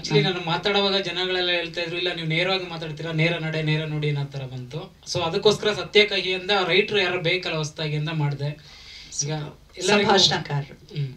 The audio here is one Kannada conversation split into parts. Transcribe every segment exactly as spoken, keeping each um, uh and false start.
ಆಕ್ಚುಲಿ ನಾನು ಮಾತಾಡುವಾಗ ಜನಗಳೆಲ್ಲ ಹೇಳ್ತಾ ಇದ್ರು, ಇಲ್ಲ ನೀವು ನೇರವಾಗಿ ಮಾತಾಡ್ತೀರಾ, ನೇರ ನಡೆ ನೇರ ನುಡಿ ಅನ್ನೋ ತರ ಬಂತು. ಸೊ ಅದಕ್ಕೋಸ್ಕರ ಸತ್ಯ ಕಹಿಯಿಂದ ರೈಟ್ರು ಯಾರು ಬೇಕಲ್ಲ ಹೊಸದಾಗಿ ಅಂತ ಮಾಡಿದೆ. ಈಗ ಎಲ್ಲರಿಗೂ ಹ್ಮ್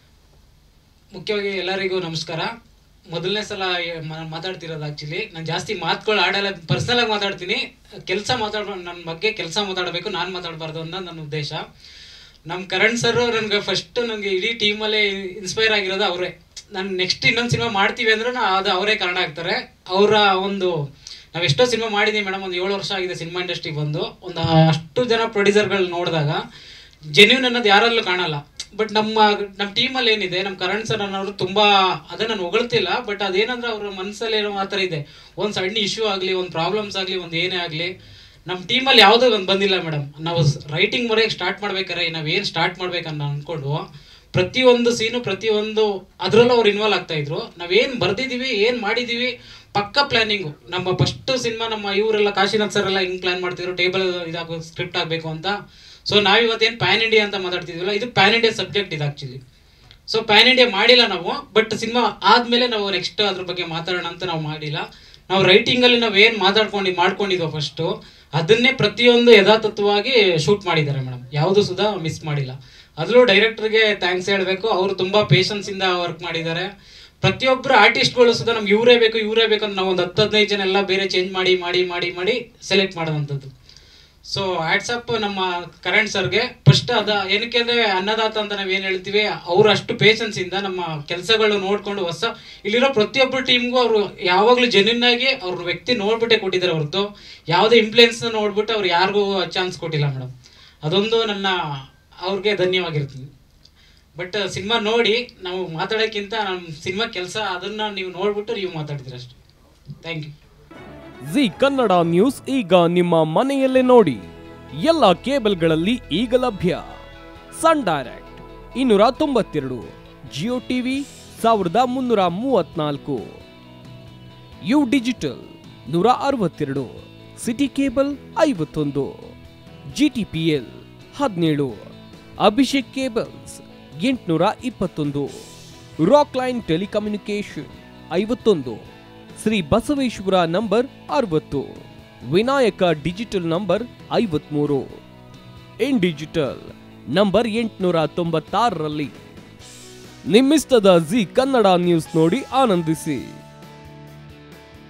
ಮುಖ್ಯವಾಗಿ ಎಲ್ಲರಿಗೂ ನಮಸ್ಕಾರ. ಮೊದಲನೇ ಸಲ ಮಾತಾಡ್ತಿರೋದು. ಆಕ್ಚುಲಿ ನಾನು ಜಾಸ್ತಿ ಮಾತುಗಳು ಆಡಲ್ಲ, ಪರ್ಸನಲ್ ಆಗಿ ಮಾತಾಡ್ತೀನಿ. ಕೆಲಸ ಮಾತಾಡ ನನ್ನ ಬಗ್ಗೆ ಕೆಲಸ ಮಾತಾಡಬೇಕು, ನಾನು ಮಾತಾಡಬಾರ್ದು ಅನ್ನೋ ನನ್ನ ಉದ್ದೇಶ. ನಮ್ಮ ಕರಣ್ ಸರ್ ನನಗೆ ಫಸ್ಟ್ ನನಗೆ ಇಡೀ ಟೀಮಲ್ಲೇ ಇನ್ಸ್ಪೈರ್ ಆಗಿರೋದು ಅವರೇ. ನಾನು ನೆಕ್ಸ್ಟ್ ಇನ್ನೊಂದು ಸಿನಿಮಾ ಮಾಡ್ತೀವಿ ಅಂದ್ರೆ ಅದು ಅವರೇ ಕಾರಣ ಆಗ್ತಾರೆ. ಅವರ ಒಂದು ನಾವು ಎಷ್ಟೋ ಸಿನಿಮಾ ಮಾಡಿದ್ದೀವಿ ಮೇಡಮ್, ಒಂದು ಏಳು ವರ್ಷ ಆಗಿದೆ ಸಿನಿಮಾ ಇಂಡಸ್ಟ್ರಿಗೆ ಬಂದು. ಒಂದು ಅಷ್ಟು ಜನ ಪ್ರೊಡ್ಯೂಸರ್ಗಳು ನೋಡಿದಾಗ ಜೆನ್ಯೂನ್ ಅನ್ನೋದು ಯಾರಲ್ಲೂ ಕಾಣಲ್ಲ. ಬಟ್ ನಮ್ಮ ನಮ್ಮ ಟೀಮಲ್ಲಿ ಏನಿದೆ, ನಮ್ಮ ಕರಣ್ ಸರ್ ಅನ್ನೋರು ತುಂಬ, ಅದೇ ನಾನು ಹೊಗಳ್ತಿಲ್ಲ, ಬಟ್ ಅದೇನಂದ್ರೆ ಅವ್ರ ಮನಸ್ಸಲ್ಲಿ ಏನೋ ಆ ಥರ ಇದೆ. ಒಂದು ಸಣ್ಣ ಇಶ್ಯೂ ಆಗಲಿ, ಒಂದು ಪ್ರಾಬ್ಲಮ್ಸ್ ಆಗಲಿ, ಒಂದು ಏನೇ ಆಗಲಿ, ನಮ್ಮ ಟೀಮಲ್ಲಿ ಯಾವುದೋ ಒಂದು ಬಂದಿಲ್ಲ ಮೇಡಮ್. ನಾವು ರೈಟಿಂಗ್ ಬರೆಯೋಕ್ಕೆ ಸ್ಟಾರ್ಟ್ ಮಾಡ್ಬೇಕಾರೆ ನಾವೇನು ಸ್ಟಾರ್ಟ್ ಮಾಡ್ಬೇಕನ್ನ ಅಂದ್ಕೊಂಡು ಪ್ರತಿಯೊಂದು ಸೀನು ಪ್ರತಿಯೊಂದು ಅದರಲ್ಲೂ ಅವ್ರು ಇನ್ವಾಲ್ವ್ ಆಗ್ತಾ ಇದ್ರು. ನಾವೇನು ಬರ್ದಿದ್ದೀವಿ, ಏನು ಮಾಡಿದ್ದೀವಿ, ಪಕ್ಕ ಪ್ಲಾನಿಂಗು. ನಮ್ಮ ಫಸ್ಟ್ ಸಿನಿಮಾ ನಮ್ಮ ಇವರೆಲ್ಲ ಕಾಶಿನಾಥ್ ಸರ್ ಎಲ್ಲ ಹಿಂಗೆ ಪ್ಲಾನ್ ಮಾಡ್ತಿದ್ರು, ಟೇಬಲ್ ಇದಾಗೋ ಸ್ಕ್ರಿಪ್ಟ್ ಆಗಬೇಕು ಅಂತ. ಸೊ ನಾವಿವತ್ತೇನು ಪ್ಯಾನ್ ಇಂಡಿಯಾ ಅಂತ ಮಾತಾಡ್ತಿದ್ವಲ್ಲ, ಇದು ಪ್ಯಾನ್ ಇಂಡಿಯಾ ಸಬ್ಜೆಕ್ಟ್ ಇದು ಆ್ಯಕ್ಚುಲಿ. ಸೊ ಪ್ಯಾನ್ ಇಂಡಿಯಾ ಮಾಡಿಲ್ಲ ನಾವು, ಬಟ್ ಸಿನಿಮಾ ಆದಮೇಲೆ ನಾವು ನೆಕ್ಸ್ಟ್ ಅದ್ರ ಬಗ್ಗೆ ಮಾತಾಡೋಣ ಅಂತ ನಾವು ಮಾಡಿಲ್ಲ. ನಾವು ರೈಟಿಂಗಲ್ಲಿ ನಾವು ಏನು ಮಾತಾಡ್ಕೊಂಡು ಮಾಡ್ಕೊಂಡಿದ್ವೋ ಫಸ್ಟು, ಅದನ್ನೇ ಪ್ರತಿಯೊಂದು ಯಥಾತತ್ವವಾಗಿ ಶೂಟ್ ಮಾಡಿದ್ದಾರೆ ಮೇಡಮ್. ಯಾವುದು ಸುಧಾ ಮಿಸ್ ಮಾಡಿಲ್ಲ. ಅದರಲ್ಲೂ ಡೈರೆಕ್ಟರ್ಗೆ ಥ್ಯಾಂಕ್ಸ್ ಹೇಳಬೇಕು. ಅವರು ತುಂಬ ಪೇಷನ್ಸಿಂದ ವರ್ಕ್ ಮಾಡಿದ್ದಾರೆ. ಪ್ರತಿಯೊಬ್ಬರು ಆರ್ಟಿಸ್ಟ್ಗಳು ಸುಧಾ ನಮ್ಗೆ ಇವರೇ ಬೇಕು ಇವರೇ ಬೇಕಂತ ನಾವು ಒಂದು ಹತ್ತು ಹದಿನೈದು ಜನ ಎಲ್ಲ ಬೇರೆ ಚೇಂಜ್ ಮಾಡಿ ಮಾಡಿ ಮಾಡಿ ಮಾಡಿ ಸೆಲೆಕ್ಟ್ ಮಾಡೋವಂಥದ್ದು. ಸೊ ಆ್ಯಟ್ಸಪ್ ನಮ್ಮ ಕರಣ್ ಸರ್ಗೆ ಫಸ್ಟ್. ಅದ ಏನಕ್ಕೆ ಅಂದರೆ ಅನ್ನದಾತ ಅಂತ ನಾವೇನು ಹೇಳ್ತೀವಿ, ಅವರು ಅಷ್ಟು ಪೇಷನ್ಸಿಂದ ನಮ್ಮ ಕೆಲಸಗಳು ನೋಡಿಕೊಂಡು ಹೊಸ ಇಲ್ಲಿರೋ ಪ್ರತಿಯೊಬ್ಬರು ಟೀಮ್ಗೂ ಅವರು ಯಾವಾಗಲೂ ಜೆನ್ಯೂನ್ ಆಗಿ ಅವ್ರ ವ್ಯಕ್ತಿ ನೋಡ್ಬಿಟ್ಟೆ ಕೊಟ್ಟಿದ್ದಾರೆ ಹೊರತು ಯಾವುದೇ ಇನ್ಫ್ಲುಯೆನ್ಸ್ನ ನೋಡ್ಬಿಟ್ಟು ಅವ್ರು ಯಾರಿಗೂ ಚಾನ್ಸ್ ಕೊಟ್ಟಿಲ್ಲ ಮೇಡಮ್. ಅದೊಂದು ನನ್ನ ಅವ್ರಿಗೆ ಧನ್ಯವಾಗಿರ್ತೀನಿ. ಬಟ್ ಸಿನಿಮಾ ನೋಡಿ ನಾವು ಮಾತಾಡೋಕ್ಕಿಂತ ನಮ್ಮ ಸಿನಿಮಾ ಕೆಲಸ ಅದನ್ನು ನೀವು ನೋಡ್ಬಿಟ್ಟು ನೀವು ಮಾತಾಡ್ತೀರ ಅಷ್ಟೇ. Thank you. Zee Kannada news ಈಗ ನಿಮ್ಮ ಮನೆಯಲ್ಲೇ ನೋಡಿ. ಎಲ್ಲ ಕೇಬಲ್ಗಳಲ್ಲಿ ಈಗ ಲಭ್ಯ. ಸನ್ ಡೈರೆಕ್ಟ್ ಇನ್ನೂರ ತೊಂಬತ್ತೆರಡು, ಜಿಯೋ ಟಿವಿ ಸಾವಿರದ ಮುನ್ನೂರ ಮೂವತ್ನಾಲ್ಕು, ಯು ಡಿಜಿಟಲ್ ನೂರ ಅರವತ್ತೆರಡು, ಸಿಟಿ ಕೇಬಲ್ ಐವತ್ತೊಂದು, ಜಿ ಟಿ ಪಿ ಎಲ್ ಹದಿನೇಳು, ಅಭಿಷೇಕ್ ಕೇಬಲ್ಸ್ ಎಂಟುನೂರ ಇಪ್ಪತ್ತೊಂದು, ರಾಕ್ ಲೈನ್ ಟೆಲಿಕಮ್ಯುನಿಕೇಶನ್ ಐವತ್ತೊಂದು, ಶ್ರೀ ಬಸವೇಶ್ವರ ನಂಬರ್ ಅರವತ್ತು, ವಿನಾಯಕ ಡಿಜಿಟಲ್ ನಂಬರ್ ಐವತ್ಮೂರು, ಇನ್ ಡಿಜಿಟಲ್ ನಂಬರ್ ಎಂಟುನೂರ ತೊಂಬತ್ತಾರರಲ್ಲಿ. ನಿಮ್ಮಿಸ್ತದ ಜಿ ಕನ್ನಡ ನ್ಯೂಸ್ ನೋಡಿ ಆನಂದಿಸಿ.